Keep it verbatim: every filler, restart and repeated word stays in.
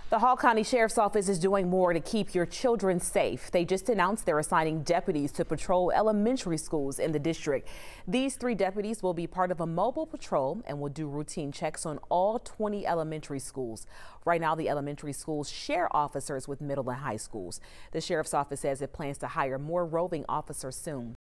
The Hall County Sheriff's Office is doing more to keep your children safe. They just announced they're assigning deputies to patrol elementary schools in the district. These three deputies will be part of a mobile patrol and will do routine checks on all twenty elementary schools. Right now, the elementary schools share officers with middle and high schools. The Sheriff's Office says it plans to hire more roving officers soon.